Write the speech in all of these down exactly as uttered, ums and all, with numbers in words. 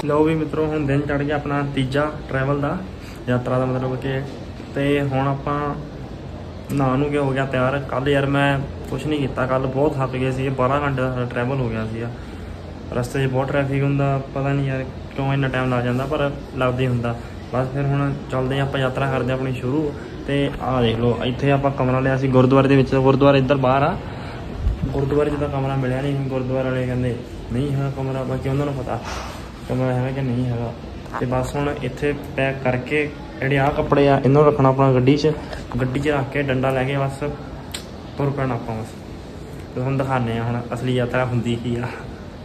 लो भी मित्रों हुण दिन चढ़ गया अपना तीजा ट्रैवल का यात्रा का मतलब कि तो हुण आपां नहा नू के हो गया तैयार। कल यार मैं कुछ नहीं किया, कल बहुत थक गए थे, बारह घंटे का ट्रैवल हो गया सीगा। रस्ते बहुत ट्रैफिक होंदा, पता नहीं यार क्यों इन्ना टाइम लग जाता, पर लगदा ही होंदा। बस फिर हुण चलते आपां यात्रा करते अपनी शुरू। तो आ देख लो इत्थे आपां कमरा लिया सी गुरुद्वारे दे विच, गुरुद्वारा इधर बाहर आ, गुरुद्वारे च तां कमरा मिलिया नहीं। गुरुद्वारे वाले कहंदे नहीं है कमरा, बाकी उन्होंने पता कमरा है कि नहीं है। तो बस हुण इत्थे पैक करके ਜਿਹੜੇ आ कपड़े आ इन्हों रखना अपना गड्डी च, गड्डी च रख के डंडा लैके बस तुर पैना आपां। बस तो हुण दिखाने हुण असली यात्रा हुंदी की आ।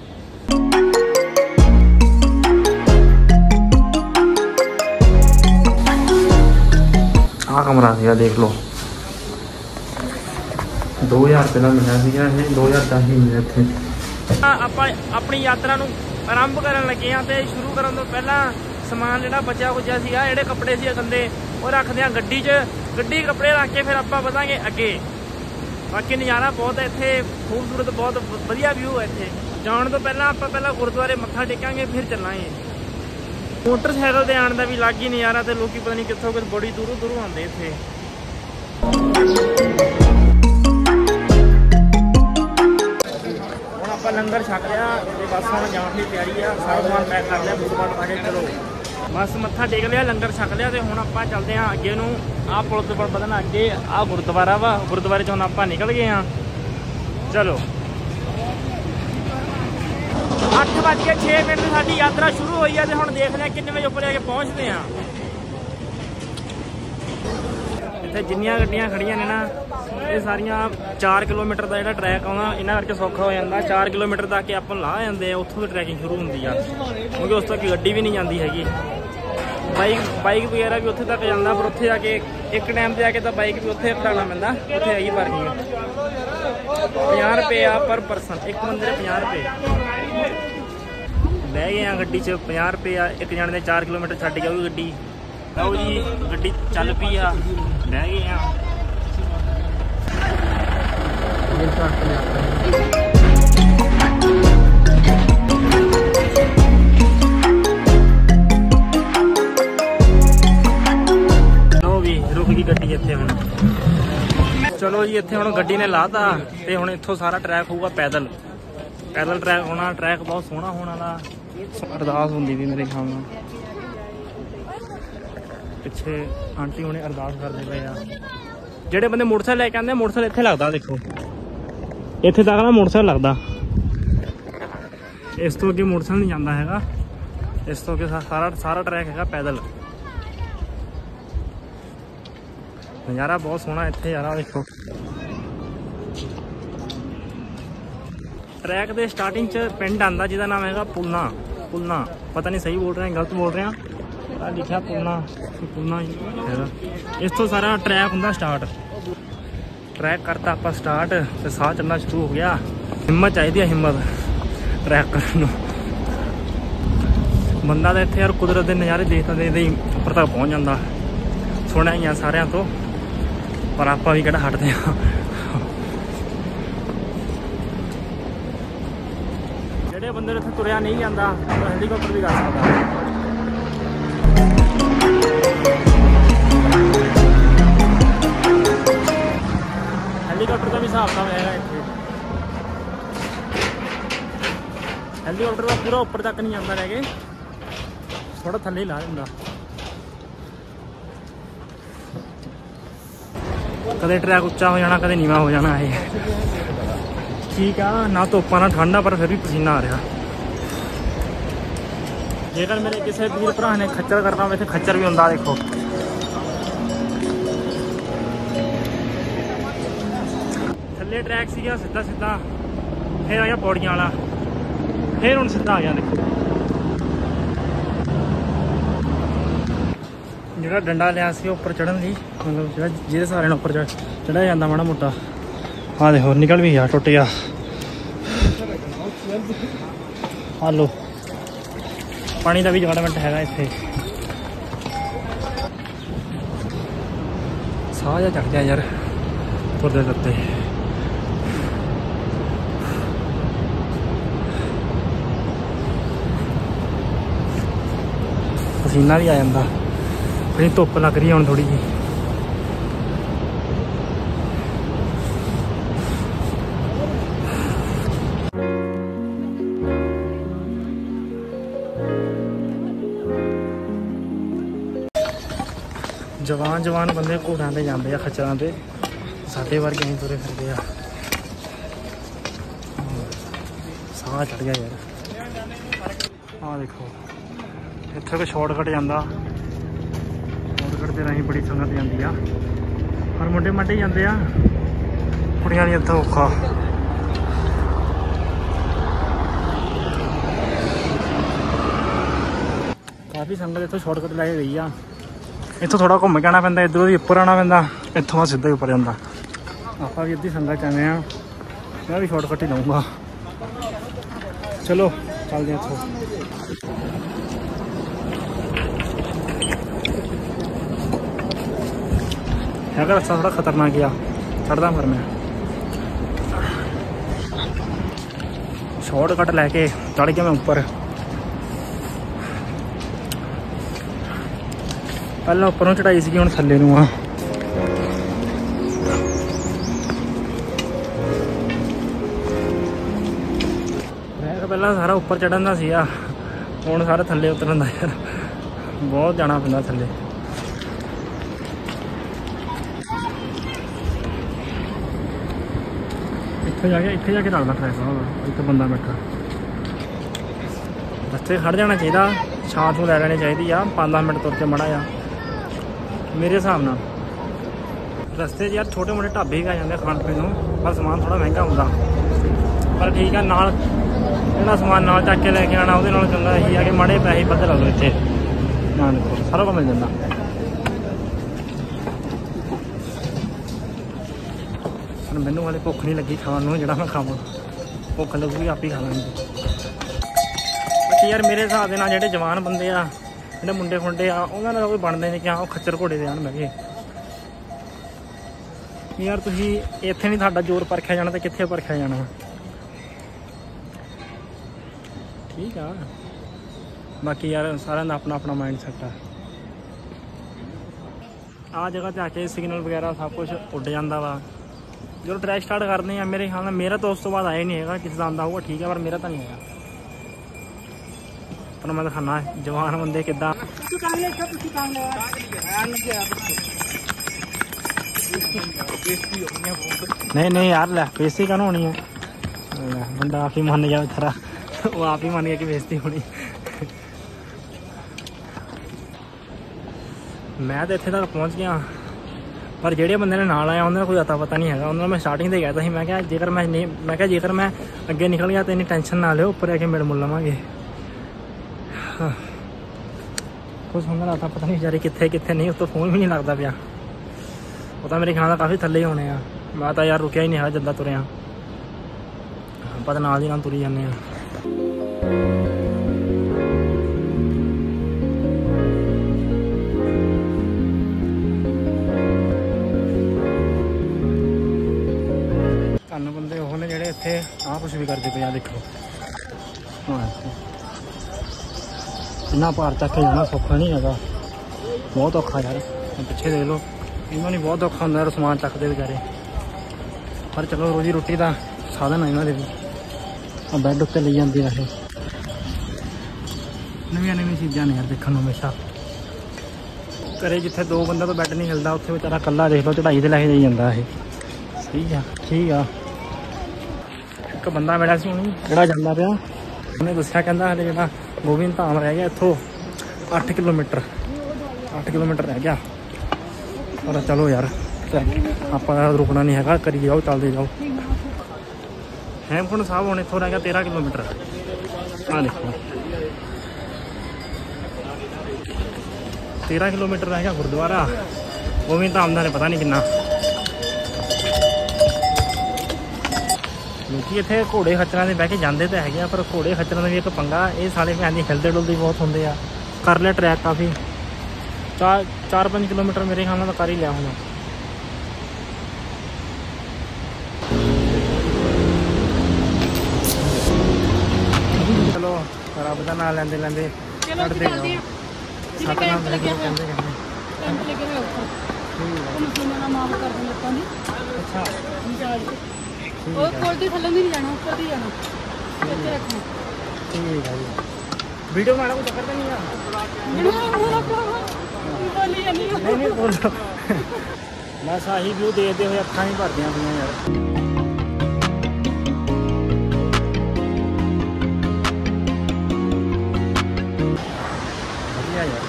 आ कमरा सीगा देख लो, दो हज़ार रुपये का मिलना सीगा, ये दो हज़ार दस ही मिले इत्थे। आपां अपनी यात्रा नूं आरंभ करन लगे हाँ। तो शुरू करन तो पहला समान जो बचा कुचा सीगा, ਜਿਹੜੇ कपड़े से गंदे वो रखते हैं गड्डी च, गड्डी कपड़े रख के फिर आप बढ़ांगे अगे। बाकी नज़ारा बहुत है इत्थे, खूबसूरत बहुत वधिया व्यू है इत्थे। जाने तो पहला आप पहला गुरुद्वारे मत्था टेकांगे फिर चलांगे। मोटरसाइकिल से आने का भी अलग ही नज़ारा, तो लोग पता नहीं कितों कि बड़ी दूरों दूरों आते इत्थे। हुण आपां लंगर छक लिया, बस हुण जाण दी तैयारी आ। सारा समान पैक कर लिया, बूट बाट पा के चलो बस मत्था टेक लिया, लंगर छक लिया। तो हुण आपां चलदे हां अगे नूं। आ पुल तो बधना अगे, आ गुरुद्वारा वा, गुरुद्वारे चों हुण आपां निकल गए हां। चलो अठ बज के छे मिनट साडी यात्रा शुरू हुई है। तो हुण देखदे हां किन्ने बजे उपर जाके पहुंचते हां। इत्थे जिन्नियां गड्डियां खड़ियां ने ना, ये सारियां चार किलोमीटर का जो ट्रैक आना इन्हां करके सौखा हो जाता। चार किलोमीटर तक आप ला जाते, उत्थों की ट्रैकिंग शुरू होंगी आ, क्योंकि उस तक गड्डी भी नहीं जाती हैगी। बाइक बाइक वगैरह भी उत्थे तक जाता, पर उत्थे जाके एक टाइम से आके तो बाइक भी उत्थे खड़ाना पैंदा। उत्थे हैगी पार्किंग, पचास रुपये आ पर परसन, एक बंदे पचास रुपये। बह गए गड्डी च, पचास रुपये आ एक जने ने। चार किलोमीटर छड्ड के वो गड्डी आओ जी, गड्डी चल पी आ, बह गए हैं। लो भी रुक गई गड्डी इत्थे हुण। चलो जी इत्थे हुण गड्डी ने लाता, ते हुण इत्थों सारा ट्रैक होगा पैदल, पैदल ट्रैक होना। ट्रैक बहुत सोहना होने वाला। अरदास होंदी भी मेरे ख्याल नाल, पिछे आंटी हुणे अरदास करदे पे आ। ਜਿਹੜੇ ਬੰਦੇ मोटरसाइकिल लैके आते मोटरसाइकिल इत्थे लगता, देखो इत्थे तक ना मोटरसाइकिल लगता। इस तो अगे मोटरसाइकिल नहीं जाता हैगा, इस तो अगे सारा सारा ट्रैक हैगा पैदल। नज़ारा बहुत सोहना इत्थे यार, देखो ट्रैक के स्टार्टिंग च पिंड आंदा जिहदा नाम हैगा पुलना। पुलना पता नहीं सही बोल रहे हैं गलत बोल रहे हैं, लिखा पुलना पुलना हैगा। इस तो सारा ट्रैक होंदा स्टार्ट। ट्रैक करता आप स्टार्ट, तो साह चलना शुरू हो गया। हिम्मत चाहिए, हिम्मत ट्रैक करने बंदा तो इतने यार कुदरत के नज़ारे देखते देखते ही उपर तक पहुँच जाता। सुनिया ही सारिया तो, पर आप भी किहड़ा हटते हैं। ਜਿਹੜੇ ਬੰਦੇ ਇੱਥੇ ਤੁਰਿਆ ਨਹੀਂ ਜਾਂਦਾ ਉਹ ਹੈਲੀਕਾਪਟਰ ਵੀ ਕਰ ਸਕਦਾ। ਹੈਲੀਕਾਪਟਰ ਦਾ ਵੀ ਹਿਸਾਬ ਤਾਂ ਹੈਗਾ ਇੱਥੇ। ਹੈਲੀਕਾਪਟਰ ਦਾ ਪੂਰਾ ਉੱਪਰ ਤੱਕ ਨਹੀਂ ਜਾਂਦਾ, ਰਹਿ ਗਏ ਥੋੜਾ ਥੱਲੇ ਹੀ ਲਾ ਦਿੰਦਾ। ਕਦੇ ਟਰੈਕ ਉੱਚਾ ਹੋ ਜਾਣਾ, ਕਦੇ ਨੀਵਾਂ ਹੋ ਜਾਣਾ। ਇਹ ठीक है ना, धुप्पा ना ठंडा, पर फिर भी पसीना आ रहा। जेकर मेरे किसी वीर भरा ने खच्चर करना हो, खच्चर भी होंगे। देखो थले ट्रैक सीगा सीधा सीधा, फिर आ गया पौड़ियां वाला, फिर हुण सीधा आ गया। देखो जो डंडा लिया उपर चढ़न ली, मतलब जिहदे सहारे उपर चढ़िया जाता माड़ा मोटा। हाँ देखो निकल भी गया, टुट गया। हेलो पानी का भी डिपार्टमेंट है इत्थे। साह जा चढ़ गया यार तुरते तुरते। पसीना भी आ जाता। फिर धुप्प लग रही है हुण थोड़ी जी। जवान जवान बंदे घोड़ों पर जाते हैं, खच्चरों पर, साढ़े वर्गे ही तुरे फिरते हैं। साह चढ़ गया यार। हाँ देखो इत्थे कोई शॉर्टकट जाता, शॉर्टकट के राही बड़ी संगत जाती है, पर मुंडे माडे जाते हैं, कुड़ियां नहीं इत्थे औखा। काफ़ी संगत इत्थों शॉर्टकट लैके गई आ। इत्थों थोड़ा घूम के आना पैंदा, इधरों भी उपर आना पैंदा, इत्थों सीधा ही उपर जाता। आप भी अद्धी संगत चाहते हैं, मैं भी शॉर्टकट ही लूँगा। चलो चलते हैं इत्थों। है रास्ता थोड़ा खतरनाक गया, चढ़दा फिर मैं शॉर्टकट लैके चढ़ गया मैं ऊपर। पहले उपरों चढ़ाई सी, हुण थल्ले नूं आ। मैं पहला सारा उपर चढ़न दा सीगा, हुण सारा थल्ले उतरन दा यार, बहुत जाना पैंदा थल्ले। इत्थे जाके इत्थे जाके रखदा ट्रैक साहब, इत्थे बंदा बैठा। रस्ते खड़ जाना चाहिए, छां छूं लै लैनी चाहिए आ, पाँच दस मिनट तुर के मड़ा जा मेरे हिसाब नाल। रस्ते यार छोटे मोटे ढाबे ही आ जाते खाण पीण नूं, पर समान थोड़ा महंगा होंदा, पर ठीक है। नाल जिहड़ा समान नाल चक के लैके आना उहदे नालों चंगा यही है कि माड़े पैसे बध ला लो इत्थे, ना देखो सारा कुछ मिल जांदा। पर मैनूं हाले भुख नहीं लगी खाण नूं, जिहड़ा मैं खावां, भुख लगूगी आप ही खा लांगे। बाकी यार मेरे हिसाब दे नाल जिहड़े जवान बंदे आ, ਜਿਹੜੇ ਮੁੰਡੇ ਖੁੰਡੇ ਆ, ਉਹਨਾਂ ਦਾ ਕੋਈ ਬਣਦੇ ਨਹੀਂ ਕਿ ਹਾਂ ਉਹ ਖੱਚਰ ਘੋੜੇ ਦੇ ਆਣ ਬਹਿ ਕੇ। ਯਾਰ ਤੁਸੀਂ ਇੱਥੇ ਨਹੀਂ ਤੁਹਾਡਾ ਜ਼ੋਰ ਪਰਖਿਆ ਜਾਣਾ, ਤੇ ਕਿੱਥੇ ਪਰਖਿਆ ਜਾਣਾ। ਠੀਕ ਆ, ਬਾਕੀ ਯਾਰ ਸਾਰਿਆਂ ਦਾ ਆਪਣਾ ਆਪਣਾ ਮਾਈਂਡ ਸੈਟ ਆ। ਆਹ ਜਗ੍ਹਾ 'ਤੇ ਆ ਕੇ ਸਿਗਨਲ ਵਗੈਰਾ ਸਭ ਕੁਛ ਉੱਡ ਜਾਂਦਾ ਵਾ। ਜਦੋਂ ਟਰੈਕ ਸਟਾਰਟ ਕਰਦੇ ਆ, ਮੇਰੇ ਖਿਆਲ ਨਾਲ ਮੇਰਾ ਤਾਂ ਉਸ ਤੋਂ ਬਾਅਦ ਆਇਆ ਨਹੀਂ ਹੈਗਾ, ਕਿਸੇ ਦਾ ਆਉਂਦਾ ਹੋਊਗਾ ਠੀਕ ਹੈ, ਪਰ ਮੇਰਾ ਤਾਂ ਨਹੀਂ ਹੈਗਾ। पर मैं दिखाना जवान बंदे कि नहीं नहीं यार लै बेइज्जती कहना होनी है, बंदा आप ही मान गया बेचारा, वो आप ही मान गया कि बेइज्जती होनी। मैं तो इत्थे तक पहुँच गया, पर जेड़े बंदे ने नाल आया उन्होंने कोई अता पता नहीं है। उन्होंने मैं स्टार्टिंग से कहता मैं क्या जेकर मैं नहीं मैं क्या जेकर मैं अगे निकल गया तो इन्नी टेंशन ना लियो, उपर आके मिल मुल लवांगे। कुछ होंगे था पता नहीं बेचारे कितने कितने नहीं, उस तो फोन भी नहीं लगता पाया, वो तो मेरे ख्याल काफ़ी थले होने आ। मैं तो यार रुकिया ही नहीं है, जदा तुरया पता नाल ही नाल तुरी जाने। धन बंदे वो ने जेड़े इत्थे आ कुछ भी करते पे, देखो हाँ इन्ना भार चक के जाना सौखा नहीं है, बहुत औखा यार। पिछे देख लो इन्होंने बहुत औखा होंगे समान चकते बेचारे, पर चलो रोजी रोटी का साधन है इन्होंने भी। बैड उत्ते ले जाती वैसे नवी नवी चीज़ा ने यार देखने हमेशा। घरे जिथे दो बंदा तो बैड नहीं मिलता, उत्थे बेचारा कला देख लो चढ़ाई से लैके जाई जाता है। सही है ठीक आ। एक बंदा मिला सी हुणी जिहड़ा जांदा पिया, उन्हें दस्सिया कहंदा हले जिहड़ा गोबिंद धाम रह गया इत्थों अठ किलोमीटर अठ किलोमीटर रह गया। और चलो यार आप रुकना नहीं है, करी जाओ चलते जाओ। हेमकुंड साहब हुण इत्थों रह गया तेरह किलोमीटर। हाँ देखो तेरह किलोमीटर रह गया गुरुद्वारा, गोबिंद धाम का पता नहीं कितना। क्योंकि इतने घोड़े खच्चर से बह के जाते तो है, पर घोड़े खच्चर का भी एक पंगा, ये साले भैन दी हिलते डुलते बहुत होंगे आ। कर लिया ट्रैक काफ़ी, चार चार पाँच किलोमीटर मेरे ख्याल तो कर ही लिया होना। चलो रब का नाम लेंदे लेंदे चढ़ते जाओ। ਸਤਨਾਮ ਦੇ ਕਹਿੰਦੇ ਕਹਿੰਦੇ ਕੈਂਪ ਲੱਗੇ ਹੋਏ ਉੱਪਰ ਉਹ ਮਸ਼ੀਨਾਂ ਨਾਲ ਮਾਫ ਕਰ ਦਿੰਦੇ ਲੋਕਾਂ ਦੀ। ਅੱਛਾ ਇੰਚਾਰਜ ਉਹ ਕੋਲ ਦੀ ਥੱਲੇ ਨਹੀਂ ਜਾਣਾ, ਉੱਪਰ ਦੀ ਜਾਣਾ, ਇੱਥੇ ਰੱਖਣਾ। ਠੀਕ ਹੈ ਜੀ। ਵੀਡੀਓ ਮਾੜਾ ਕੋਈ ਚੱਕਰ ਤਾਂ ਨਹੀਂ ਆ? ਜਿਹੜਾ ਮੇਰਾ ਭਰਾ ਬੋਲੀ ਜਾਂਦੀ ਆ। ਨਹੀਂ ਨਹੀਂ ਬੋਲੋ। ਬਸ ਆਹੀ ਵਿਊ ਦੇਖਦੇ ਹੋਏ ਅੱਖਾਂ ਹੀ ਭਰਦੀਆਂ ਪਈਆਂ ਯਾਰ। ਵਧੀਆ ਯਾਰ।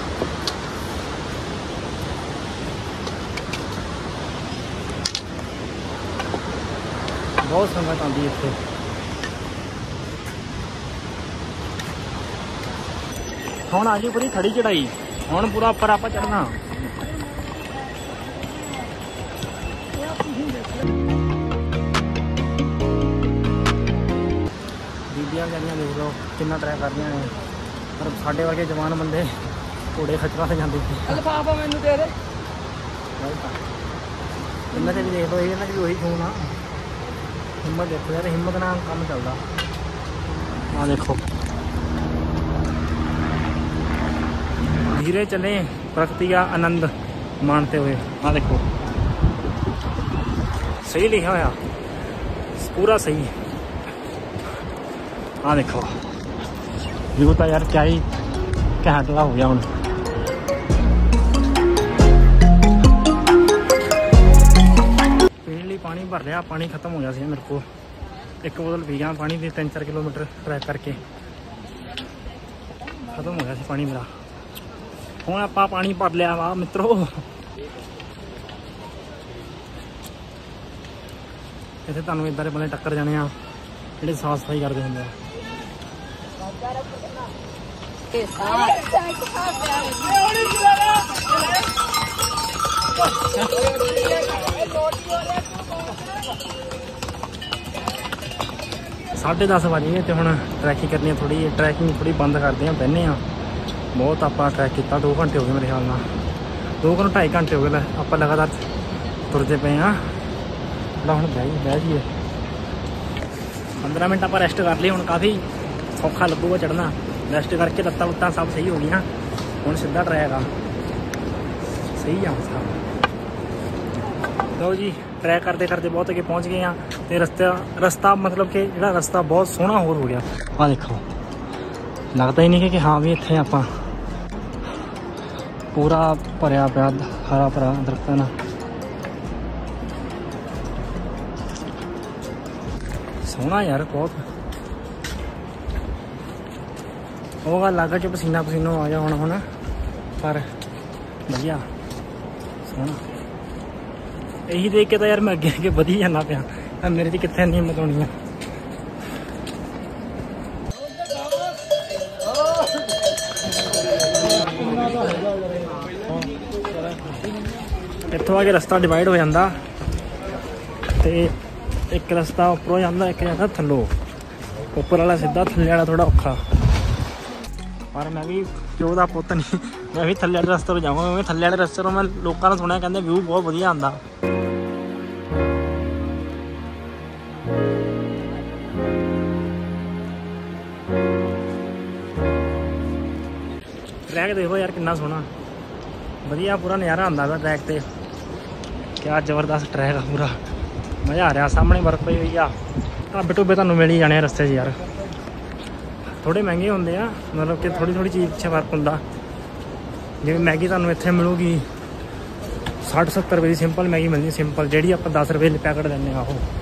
ਬਹੁਤ ਸੰਗਤ ਆਉਂਦੀ ਇੱਥੇ। ਹੁਣ ਆ ਗਈ ਪੂਰੀ ਖੜੀ ਚੜਾਈ। ਹੁਣ ਪੂਰਾ ਉੱਪਰ ਆਪਾਂ ਚੜਨਾ। ਬੀਬੀਆਂ ਜਾਂਦੀਆਂ ਦੇਖ ਲਓ ਕਿੰਨਾ ਟਰੈਕ ਕਰਦੀਆਂ ਨੇ, ਪਰ ਸਾਡੇ ਵਰਗੇ ਜਵਾਨ ਬੰਦੇ ਘੋੜੇ ਖੱਚਰਾਂ ਤੇ ਜਾਂਦੇ। ਲਿਫਾਫਾ ਮੈਨੂੰ ਦੇ ਦੇ। ਇਹਨਾਂ 'ਚ ਵੀ ਦੇਖ ਲਓ, ਇਹਨਾਂ 'ਚ ਵੀ ਉਹੀ ਖੂਨ ਆ। ਹਿੰਮਤ ਦੇਖੋ ਯਾਰ, ਹਿੰਮਤ ਨਾਲ ਕੰਮ ਚੱਲਦਾ। ਆਹ ਦੇਖੋ धीरे चले प्रकृति का आनंद मानते हुए। हाँ देखो सही लिखा होया, पूरा सही। हाँ देखो व्यू तो यार क्या ही घैंटला हो गया हूँ। पीने लिए पानी भर लिया, पानी खत्म हो गया सी मेरे को। एक बोतल पी गया पानी की, तीन चार किलोमीटर ट्रैक करके खत्म हो गया सी पानी मेरा। ਹੁਣ ਆਪਾਂ ਪਾਣੀ ਭਰ ਲਿਆ ਵਾ ਮਿੱਤਰੋ। ਇੱਥੇ ਤੁਹਾਨੂੰ ਇੱਦਾਂ ਦੇ ਬੰਦੇ ਟੱਕਰ ਜਾਣੇ ਆ ਜਿਹੜੇ ਸਾਫ ਸਫਾਈ ਕਰਦੇ ਹੁੰਦੇ ਆ। ਸਾਢੇ ਦਸ ਵਜ ਗਏ ਤੇ ਹੁਣ ਟਰੈਕਿੰਗ ਕਰਨੀ ਥੋੜੀ ਟਰੈਕਿੰਗ ਥੋੜੀ ਬੰਦ ਕਰਦੇ ਆ, ਬਹਿਨੇ ਆ। बहुत आप ट्रैक किया, दो घंटे हो गए मेरे ख्याल में, दो घंटे ढाई घंटे हो गए आप लगातार तुरते पे हाँ। थोड़ा हम बह बह जाइए पंद्रह मिनट आप रेस्ट कर लिए। हूँ काफ़ी सौखा लगूगा चढ़ना। रेस्ट करके लत्तां लुत्तां सब सही हो गई। हूँ सीधा ट्रैक आ सही आ सब। लो जी ट्रैक करते करते बहुत अगे पहुँच गए हैं। तो रस्ता रस्ता मतलब कि जो रस्ता बहुत सोहना होर हो गया। आ देखो लगता ही नहीं कि हाँ भी इतने आप पूरा भरया पिया हरा भरा दरख्तां नाल। सोहना यार बहुत। वो गल लग च पसीना पसीना आ जा होना हुण, पर वधिया सोहना। यही देख के तो यार मैं अगे अगे वधी जाना पिया। मेरे च कित्थे हिम्मत होनी है। इतों आगे रस्ता डिवाइड हो जाता, तो एक रस्ता उपरों जाता, एक जाता थल्लों। उपर वाला सीधा, थल्ले वाला थोड़ा औखा। पर मैं भी प्यो का पुत नहीं, मैं भी थल्ले वाले रस्ते पर जाऊँगा, क्योंकि थल्ले वाले रस्ते पर मैं लोगों ने सुनिया कहते व्यू बहुत वधिया आंदा। ट्रैक देखो यार कितना सोहना वधिया, पूरा नज़ारा आंदा वा ट्रैक ते। क्या जबरदस्त ट्रैक है पूरा, मज़ा आ रहा। सामने बर्फ पई हुई आ, ढाबे ढुबे तुहानूं मिल ही जाने रस्ते च यार। थोड़े महंगे होंदे आ, मतलब कि थोड़ी थोड़ी चीज़ च फर्क हुंदा। जिवें मैगी तुहानूं इत्थे मिलूगी सठ सत्तर रुपए की सिंपल मैगी मिलनी, सिंपल जिहड़ी आपां दस रुपए दी पैकेट दिंदे आ, ओह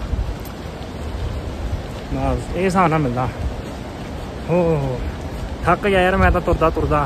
बस इस हिसाब नाल मिलदा। हो हो थक गया यार मैं तो तुरदा तुरदा।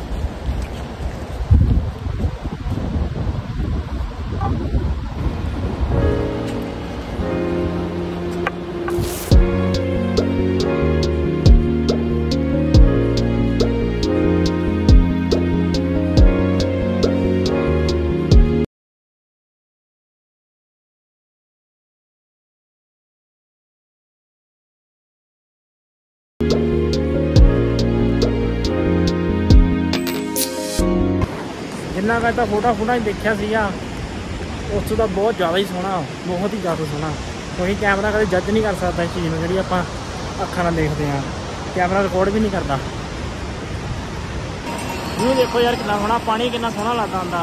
जिन्ना मैं तो फोटो फूटा देखा उस तो बहुत ज़्यादा ही सोहना, बहुत ही ज़्यादा सोहना। क्योंकि कैमरा कभी जज नहीं कर सकता इस चीज़ में जी आप अखा देखते हैं, कैमरा रिकॉर्ड भी नहीं करता। व्यू देखो यार कितना सोहना, पानी कितना सोहना लगता आंदा।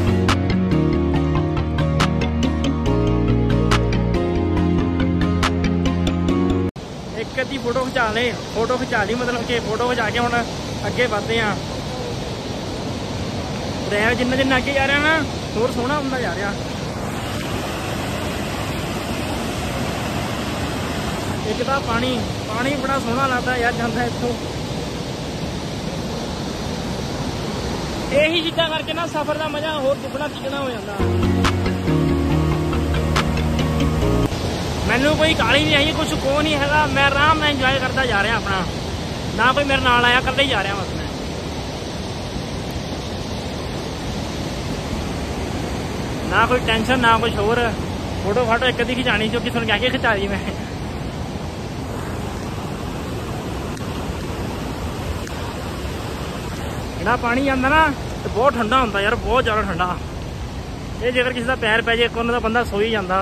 एक अद्धी फोटो खिचा ले, फोटो खिचा ली मतलब कि फोटो खिचा के हम अगे बढ़ते हैं। ड्राइव जिन्ना जिन्ना अगे जा रहा ना होर सोहना होंदा जा रहा। एक तो पानी पानी बड़ा सोहना लगता यार जाता इतों। यही चीज़ा करके ना सफर का मजा होर दुगना तिगना हो जाता। मैनू कोई काली नहीं आई, कुछ को नहीं है, मैं आराम में इंजॉय करता जा रहा अपना, ना कोई मेरे नाल आया, कल ही जा रहा बस मैं। ना कोई टेंशन ना कुछ होर। फोटो फाटो एक अद्धी खिंचानी जो किसी ने कह के खिंचा दी मैं। ਜਿਹੜਾ पानी आता ना तो बहुत ठंडा होंदा यार, बहुत ज़्यादा ठंडा। ये जेकर किसी का पैर पै जाए एक कोने दा बंदा सो ही जाता।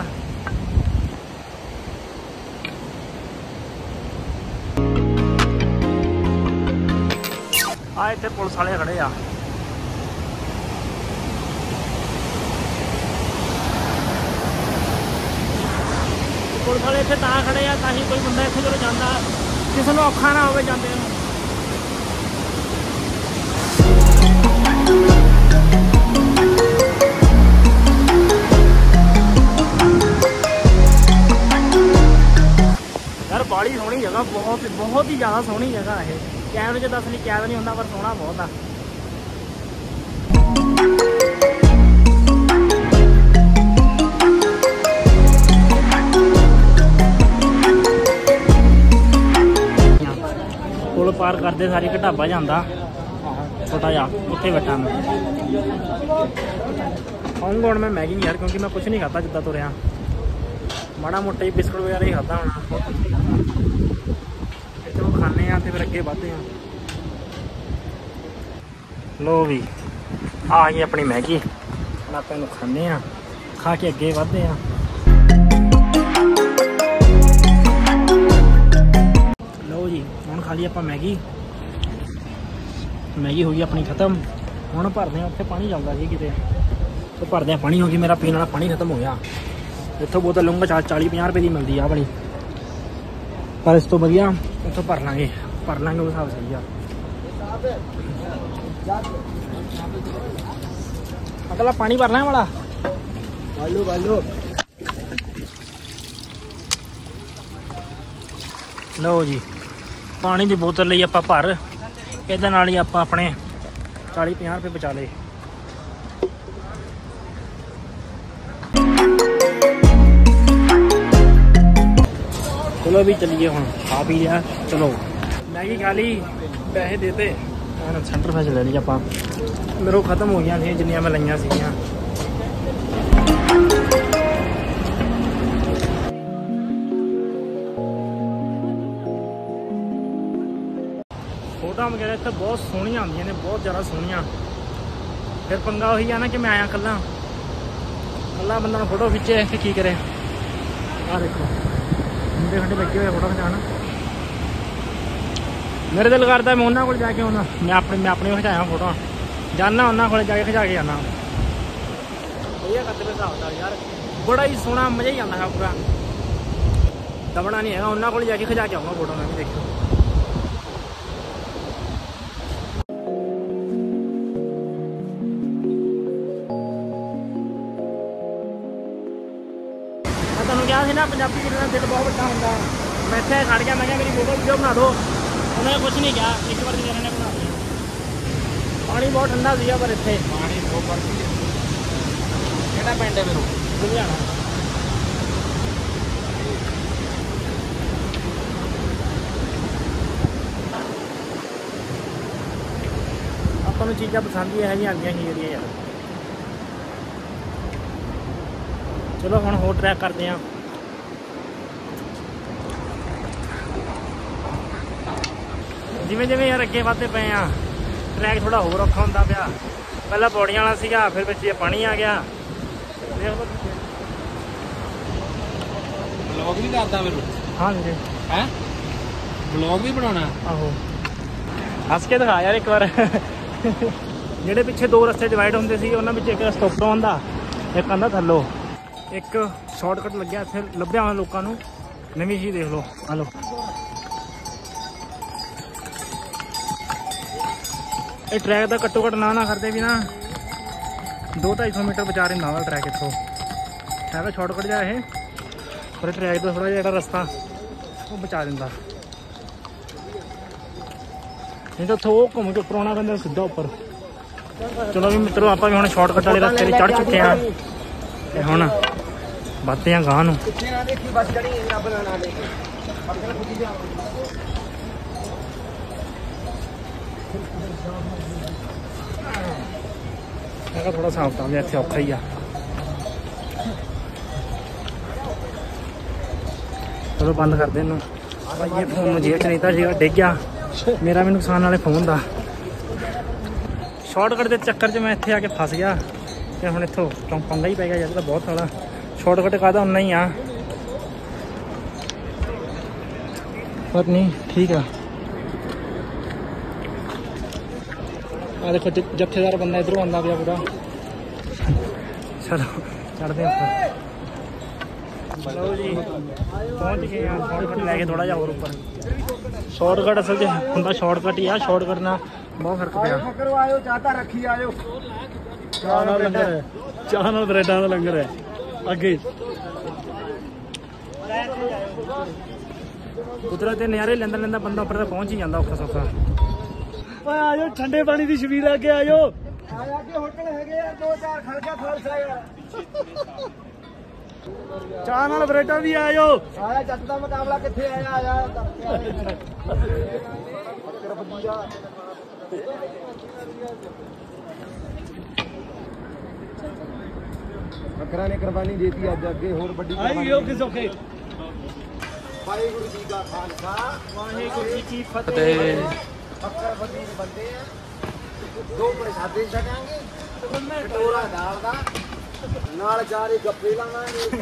आ इत्थे पुलिस वाले खड़े आ। पुलिस वाले इत्थे तां खड़े आ तां ही कोई बंदा इत्थे चलो जांदा, किसी नूं औखा ना होवे जांदे नूं। यार बड़ी सोहनी जगह, बहुत बहुत ही ज़्यादा सोहनी जगह है। कैमरे च दस नहीं कैद नहीं होंदा, पर सोहना बहुत आ। पुल पार करते सारी एक ढाबा जाता छोटा जा, उत्थे बैठा मैं। खाऊंगा हूँ मैं मैगी नहीं यार, क्योंकि मैं कुछ नहीं खाता जिदा तुरया, माड़ा मोटा ही बिस्कुट वगैरह ही खाता होना। चलो खाने हैं तो फिर अगे बढ़ते हैं। लो भी आ गई अपनी मैगी, आप खाने हैं, खा के अगे बढ़ते हैं। लो जी हम खा ली आप मैगी, मैगी हो गई अपनी खत्म। हम भरते हैं, उत्थे पानी चलता सी किते तो भरते हैं पानी, हो गई मेरा पीने वाला पानी खत्म हो गया। इतों बोतल लूँगा चार चाली पाँह रुपये की मिलती है बड़ी, पर इस तो वधिया उतों भर लाँगे भर लाँगे वो हिसाब सही आ। अगला पानी भरना है बड़ा वालू वालू। लो जी पानी की बोतल ਲਈ ਆਪਾਂ ਭਰ, ਇਹਦੇ ਨਾਲ ਹੀ ਆਪਾਂ ਆਪਣੇ चाली पाँह रुपये बचा ले। चलो भी चलिए हम खा पी लिया। चलो मैगी खा ली, पैसे देते सेंटर फ्रेश ले ली आप। मेरे खत्म हो गई थी जिन्नियां मैं लईयां सीगियां। फोटो वगैरह इतने बहुत सोहनियां आंदियां ने, बहुत ज़्यादा सोहनियां। फिर पंगा वही है ना कि मैं आया कल्ला कल्ला बंदा फोटो खिंचे कि की करे। आ देखो मुंडे खंडे लगे हुए फोटो खिचाना। मेरे दिल करता मैं उन्होंने को जाके आना, मैं अपने मैं अपने खिचाया फोटो, जाना उन्होंने को जाके खिचा के जाना। भैया करते पे हिसाब था यार, बड़ा ही सोहना मज़ा ही आता है पूरा, दबना नहीं है। उन्होंने को जाके खिचा के आऊँगा फोटो मैं भी। देखो तुम क्या ना पंजाबी का दिल बहुत बड़ा होंगे। मैं इतने खड़ गया, मैं क्या मेरी फोटो वीडियो बना दो, उन्होंने कुछ नहीं कहा, एक बार मेरे ने बना दिया। पानी बहुत ठंडा सी पर इतने पानी बहुत पिंड है मेरे लुधियाना। अपन चीज़ा पसंद ही है आंदियां ही जी यार। चलो हम होर ट्रैक करते हैं। जिमें जिमें यार अगे बढ़ते पे हैं, ट्रैक थोड़ा होर औखा होंदा पिया। पहला पौड़ियां वाला सीगा, फिर बच्चे पानी आ गया। ब्लॉग भी करदा मेरे? हाँ जी। हैं ब्लॉग भी बनाना? आहो हस के दिखा यार एक बार। ਜਿਹੜੇ ਪਿੱਛੇ ਦੋ ਰਸਤੇ ਡਿਵਾਈਡ ਹੁੰਦੇ ਸੀ ਉਹਨਾਂ ਵਿੱਚ ਇੱਕ ਰਸਤਾ ਉੱਪਰੋਂ ਆਉਂਦਾ, ਇੱਕ ਆਉਂਦਾ ਥੱਲੋਂ। ਇੱਕ ਸ਼ਾਰਟਕਟ ਲੱਗਿਆ ਇੱਥੇ ਲੱਭਿਆ ਹੋਣਾ ਲੋਕਾਂ ਨੂੰ, ਨਵੀਂ ਚੀਜ਼ ਦੇਖ ਲਓ। ਆ ਲਓ, ਇਹ ਟਰੈਕ ਦਾ ਘੱਟੋ ਘੱਟ ਨਾ ਨਾ ਕਰਦੇ ਵੀ ਨਾ ਦੋ ਢਾਈ ਸੌ ਮੀਟਰ ਬਚਾ ਰਹਿੰਦਾ ਵਾ ਟਰੈਕ ਇੱਥੋਂ। ਹੈਗਾ ਸ਼ਾਰਟਕਟ ਜਿਹਾ ਇਹ, ਪਰ ਟਰੈਕ ਦਾ ਥੋੜ੍ਹਾ ਜਿਹਾ ਜਿਹੜਾ ਰਸਤਾ ਉਹ ਬਚਾ ਦਿੰਦਾ, ਨਹੀਂ ਤਾਂ ਉੱਥੋਂ ਉਹ ਘੁੰਮ ਕੇ ਉੱਪਰ ਆਉਣਾ ਪੈਂਦਾ ਸਿੱਧਾ ਉੱਪਰ। ਚਲੋ ਵੀ ਮਿੱਤਰੋ, ਆਪਾਂ ਵੀ ਹੁਣ ਸ਼ਾਰਟਕਟ ਵਾਲੇ ਰਸਤੇ 'ਤੇ ਚੜ੍ਹ ਚੁੱਕੇ ਹਾਂ ਤੇ ਹੁਣ ਵੱਧਦੇ ਹਾਂ ਗਾਂਹ ਨੂੰ। ਹੈਗਾ ਥੋੜਾ ਹਿਸਾਬ ਕਿਤਾਬ ਜਿਹਾ ਇੱਥੇ ਔਖਾ ਹੀ ਆ। ਚਲੋ ਬੰਦ ਕਰਦੇ ਇਹਨੂੰ। ਭਾਈ ਇਹ ਫੋਨ ਨੂੰ ਜੇਬ 'ਚ ਨਹੀਂ ਤਾਂ ਸੀਗਾ, ਡਿੱਗ ਗਿਆ ਮੇਰਾ ਵੀ ਨੁਕਸਾਨ ਵਾਲੇ ਫੋਨ ਦਾ। ਸ਼ਾਰਟਕਟ ਦੇ ਚੱਕਰ 'ਚ ਮੈਂ ਇੱਥੇ ਆ ਕੇ ਫਸ ਗਿਆ ਤੇ ਹੁਣ ਇੱਥੋਂ ਪੰਗਾ ਹੀ ਪੈ ਗਿਆ ਯਾਰ। ਤਾਂ ਬਹੁਤ ਸਾਲਾ ਸ਼ਾਰਟਕਟ ਕਾਹਦਾ ਉਨਾ ਹੀ ਆ, ਪਰ ਨਹੀਂ ਠੀਕ ਆ। ਆ ਦੇਖੋ ਜੱਥੇਦਾਰ ਬੰਦਾ ਇੱਧਰੋਂ ਆਉਂਦਾ ਪਿਆ ਪੂਰਾ। ਚਲੋ ਚੜ੍ਹਦੇ ਉੱਪਰ। ਚਲੋ ਜੀ ਪਹੁੰਚ ਗਏ ਆ ਸ਼ਾਰਟਕਟ ਲੈ ਕੇ ਥੋੜਾ ਜਿਹਾ ਹੋਰ ਉੱਪਰ। ਸ਼ਾਰਟਕਟ ਅਸਲ 'ਚ ਹੁੰਦਾ ਸ਼ਾਰਟਕਟ ਹੀ ਆ, ਸ਼ਾਰਟਕਟ ਨਾਲ ਬਹੁਤ ਫਰਕ ਪਿਆ। ਚਾਹ ਨਾਲ ਲੰਗਰ ਹੈ, ਚਾਹ ਨਾਲ ਬਰੈਡਾਂ ਦਾ ਲੰਗਰ ਹੈ ਅੱਗੇ। ਕੁਦਰਤ ਦੇ ਨਜ਼ਾਰੇ ਲੈਂਦਾ ਲੈਂਦਾ ਬੰਦਾ ਉੱਪਰ ਤਾਂ ਪਹੁੰਚ ਹੀ ਜਾਂਦਾ ਔਖਾ ਸੌਖਾ। ਆ ਜਾਓ ਠੰਡੇ ਪਾਣੀ ਦੀ ਛਬੀਲ ਲੈ ਕੇ ਆ ਜਾਓ। ਹੋਟਲ ਹੈਗੇ ਆ ਦੋ ਚਾਰ ਖੜਕਾ ਖਾਲਸਾ ਯਾਰ। ਚਾਹ ਨਾਲ ਬਰੈਡਾਂ ਵੀ ਆ ਜਾਓ। ਆਇਆ ਜੱਟ ਦਾ ਮੁਕਾਬਲਾ ਕਿੱਥੇ ਆਇਆ? ਆਇਆ ਬੱਕਰਾ ਨੇ ਕੁਰਬਾਨੀ ਦੇਤੀ ਅੱਜ, ਅੱਗੇ ਹੋਰ ਵੱਡੀ ਆਈ ਹੋ ਕਿਸ ਔਖੇ। ਵਾਹਿਗੁਰੂ ਜੀ ਦਾ ਖਾਲਸਾ ਵਾਹਿਗੁਰੂ ਜੀ ਕੀ ਫਤਿਹ। ਬੱਕਰ ਫਕੀਰ ਬੰਦੇ ਆ, ਦੋ ਪ੍ਰਸ਼ਾਦੇ ਛਕਾਂਗੇ, ਕਟੋਰਾ ਦਾਲ ਦਾ ਨਾਲ ਚਾਰੇ ਗੱਪੇ ਲਾਵਾਂਗੇ।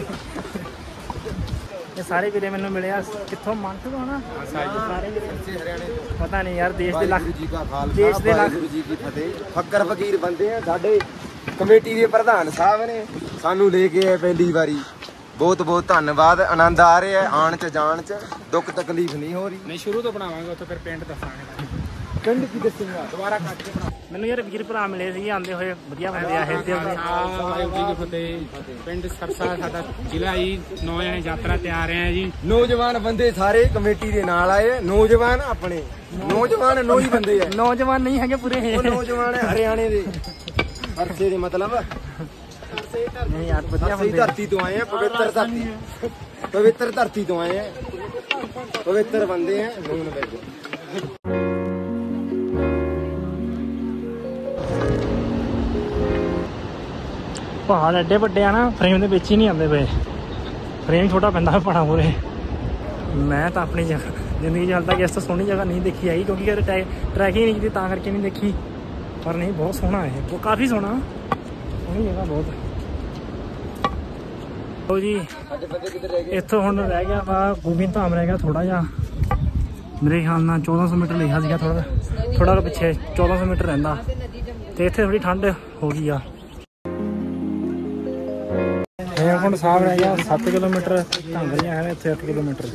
ਇਹ ਸਾਰੇ ਵੀਰੇ ਮੈਨੂੰ ਮਿਲਿਆ ਕਿੱਥੋਂ? ਮੰਟੂ ਤੋਂ ਨਾ ਸਾਰੇ ਵੀਰੇ ਹਰਿਆਣੇ ਤੋਂ। ਪਤਾ ਨਹੀਂ ਯਾਰ, ਦੇਸ਼ ਦੇ ਲੱਖ ਜੀ ਦਾ ਖਾਲਸਾ ਵਾਹਿਗੁਰੂ ਜੀ ਕੀ ਫਤਿਹ। ਫੱਕਰ ਫਕੀਰ ਬੰਦੇ ਆ, ਸਾਡੇ ਕਮੇਟੀ ਦੇ ਪ੍ਰਧਾਨ ਸਾਹਿਬ ਨੇ ਸਾਨੂੰ ਲੈ ਕੇ ਆਏ ਪਹਿਲੀ ਵਾਰੀ। ਬਹੁਤ ਬਹੁਤ ਧੰਨਵਾਦ। ਆਨੰਦ ਆ ਰਿਹਾ ਹੈ ਆਉਣ 'ਚ ਜਾਣ 'ਚ, ਦੁੱਖ ਤਕਲੀਫ ਨਹੀਂ ਹੋ ਰਹੀ। ਨਹੀਂ ਸ਼ੁਰੂ ਤੋਂ ਬਣਾਵਾਂਗੇ, ਉੱਥੇ ਫਿਰ ਪਿੰਡ ਦੱਸਾਂਗੇ। ਪਿੰਡ ਕੀ ਦੱਸੂਗਾ ਦੁਬਾਰਾ ਕੱਟ ਕੇ ਬਣਾ। ਮੈਨੂੰ ਯਾਰ ਵੀਰ ਭਰਾ ਮਿਲੇ ਸੀ ਆਉਂਦੇ ਹੋਏ, ਵਧੀਆ ਬੰਦੇ ਆ ਇਹ। ਵਾਹਿਗੁਰੂ ਜੀ ਕੀ ਫਤਿਹ। ਪਿੰਡ ਸਰਸਾ ਸਾਡਾ ਜ਼ਿਲ੍ਹਾ ਜੀ। ਨੌ ਜਣੇ ਯਾਤਰਾ ਤੇ ਆ ਰਹੇ ਆ ਜੀ। ਨੌਜਵਾਨ ਬੰਦੇ ਸਾਰੇ ਕਮੇਟੀ ਦੇ ਨਾਲ ਆਏ। ਨੌਜਵਾਨ ਆਪਣੇ ਨੌਜਵਾਨ ਨੌ ਹੀ ਬੰਦੇ ਆ, ਨੌਜਵਾਨ ਨਹੀਂ ਹੈਗੇ ਪੂਰੇ। ਉਹ ਨੌਜਵਾਨ ਹਰਿਆਣੇ ਦੇ ਅਰਸੇ ਦੇ ਮਤਲਬ ਨਹੀਂ ਯਾਰ ਵਧੀਆ ਅਸੀਂ ਧਰਤੀ ਤੋਂ ਆਏ ਆ, ਪਵਿੱਤਰ ਧਰਤੀ, ਪਵਿੱਤਰ ਧਰਤੀ ਤੋਂ ਆਏ ਆ, ਪਵਿੱਤਰ ਬੰਦੇ ਆ। ਨੂਨ ਵੈਜ ਪਹਾੜ ਐਡੇ ਵੱਡੇ ਆ ਨਾ, ਫਰੇਮ ਦੇ ਵਿੱਚ ਹੀ ਨਹੀਂ ਆਉਂਦੇ ਪਏ। ਫਰੇਮ ਛੋਟਾ ਪੈਂਦਾ ਪਹਾੜਾਂ ਮੂਹਰੇ। ਮੈਂ ਤਾਂ ਆਪਣੀ ਜਗ੍ਹਾ ਜ਼ਿੰਦਗੀ 'ਚ ਹਾਲੇ ਤੱਕ ਇਸ ਤੋਂ ਸੋਹਣੀ ਜਗ੍ਹਾ ਨਹੀਂ ਦੇਖੀ ਆਈ, ਕਿਉਂਕਿ ਕਦੇ ਟਰੈ ਟਰੈਕਿੰਗ ਨਹੀਂ ਕੀਤੀ ਤਾਂ ਕਰਕੇ ਨਹੀਂ ਦੇਖੀ। ਪਰ ਨਹੀਂ ਬਹੁਤ ਸੋਹਣਾ ਇਹ, ਉਹ ਕਾਫੀ ਸੋਹਣਾ ਸੋਹਣੀ ਜਗ੍ਹਾ ਬਹੁਤ। ਲਓ ਜੀ ਇੱਥੋਂ ਹੁਣ ਰਹਿ ਗਿਆ ਵਾ ਗੋਬਿੰਦ ਧਾਮ, ਰਹਿ ਗਿਆ ਥੋੜ੍ਹਾ ਜਿਹਾ। ਮੇਰੇ ਖਿਆਲ ਨਾਲ ਚੌਦਾਂ ਸੌ ਮੀਟਰ ਲਿਖਿਆ ਸੀਗਾ, ਥੋੜ੍ਹਾ ਥੋੜ੍ਹਾ ਕੁ ਪਿੱਛੇ ਚੌਦਾਂ ਸੌ ਮੀਟਰ ਰਹਿੰਦਾ। ਅਤੇ ਇੱਥੇ ਥੋੜ੍ਹੀ ਠੰਡ ਹੋ ਗਈ ਆ। ਹੇਮਕੁੰਟ ਸਾਹਿਬ ਰਹਿ ਗਿਆ ਸੱਤ ਕਿਲੋਮੀਟਰ, ਢਾਂਗਰੀਆਂ ਹੈ ਇੱਥੇ ਅੱਠ ਕਿਲੋਮੀਟਰ।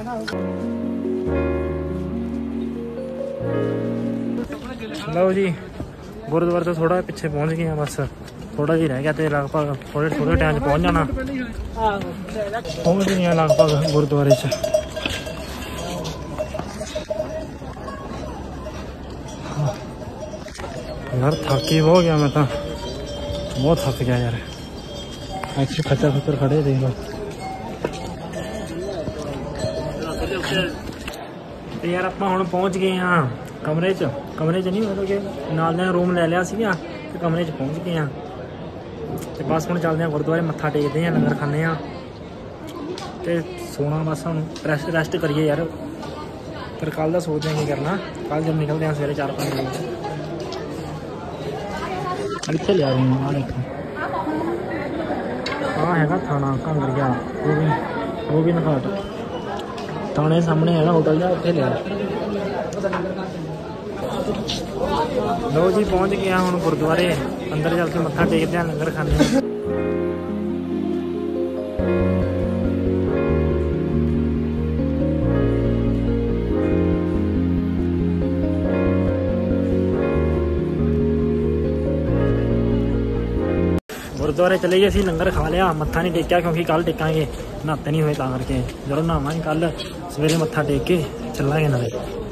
ਲਓ ਜੀ ਗੁਰਦੁਆਰੇ ਤੋਂ ਥੋੜ੍ਹਾ ਪਿੱਛੇ ਪਹੁੰਚ ਗਏ ਹਾਂ, ਬਸ ਥੋੜ੍ਹਾ ਜਿਹਾ ਰਹਿ ਗਿਆ ਤੇ ਲਗਭਗ ਥੋੜ੍ਹੇ ਥੋੜ੍ਹੇ ਟਾਈਮ 'ਚ ਪਹੁੰਚ ਜਾਣਾ। ਪਹੁੰਚ ਗਈਆਂ ਲਗਭਗ ਗੁਰਦੁਆਰੇ 'ਚ। ਯਾਰ ਥੱਕ ਹੀ ਬਹੁਤ ਗਿਆ ਮੈਂ ਤਾਂ, ਬਹੁਤ ਥੱਕ ਗਿਆ ਯਾਰ। ਐਕਚੁਅਲੀ ਖੱਚਰ ਖੱਚਰ ਖੜੇ ਦੇਖ ਲਓ। ਤੇ ਯਾਰ ਆਪਾਂ ਹੁਣ ਪਹੁੰਚ ਗਏ ਹਾਂ ਕਮਰੇ 'ਚ। ਕਮਰੇ 'ਚ ਨਹੀਂ ਮਤਲਬ ਕਿ ਨਾਲ ਦਾ ਰੂਮ ਲੈ ਲਿਆ ਸੀਗਾ ਤੇ ਕਮਰੇ 'ਚ ਪਹੁੰਚ ਗਏ ਹਾਂ। ਤੇ ਬਸ ਹੁਣ ਚੱਲਦੇ ਹਾਂ ਗੁਰਦੁਆਰੇ, ਮੱਥਾ ਟੇਕਦੇ ਹਾਂ, ਲੰਗਰ ਖਾਂਦੇ ਹਾਂ ਤੇ ਸੋਣਾ ਬਸ। ਹੁਣ ਰੈਸਟ ਰੈਸਟ ਕਰੀਏ ਯਾਰ। ਫਿਰ ਕੱਲ੍ਹ ਦਾ ਸੋਚਦੇ ਹਾਂ ਕੀ ਕਰਨਾ। ਕੱਲ੍ਹ ਜਦ ਨਿਕਲਦੇ ਹਾਂ ਸਵੇਰੇ ਚਾਰ ਪੰਜ ਵਜੇ। ਇੱਥੇ ਲਿਆ ਰੂਮ ਆ ਦੇਖੋ, ਆਹ ਹੈਗਾ ਥਾਣਾ ਘਾਂਗਰੀਆ ਗੋਬਿੰਦ ਗੋਬਿੰਦ ਘਾਟ। ਥਾਣੇ ਸਾਹਮਣੇ ਹੈਗਾ ਹੋਟਲ ਜਿਹਾ, ਉੱਥੇ ਲਿਆ। ਲਓ ਜੀ ਪਹੁੰਚ ਗਏ ਹਾਂ ਹੁਣ ਗੁਰਦੁਆਰੇ ਅੰਦਰ ਚੱਲ ਕੇ ਮੱਥਾ ਟੇਕਦੇ ਹਾਂ ਲੰਗਰ ਖਾਂਦੇ ਹਾਂ। ਗੁਰਦੁਆਰੇ ਚਲੇ ਗਏ ਸੀ, ਲੰਗਰ ਖਾ ਲਿਆ, ਮੱਥਾ ਨਹੀਂ ਟੇਕਿਆ ਕਿਉਂਕਿ ਕੱਲ ਟੇਕਾਂਗੇ, ਨਹਾਤੇ ਨਹੀਂ ਹੋਏ ਤਾਂ ਕਰਕੇ। ਜਦੋਂ ਨਹਾਵਾਂਗੇ ਕੱਲ ਸਵੇਰੇ ਮੱਥਾ ਟੇਕ ਕੇ ਚੱਲਾਂਗੇ ਨਾਲੇ।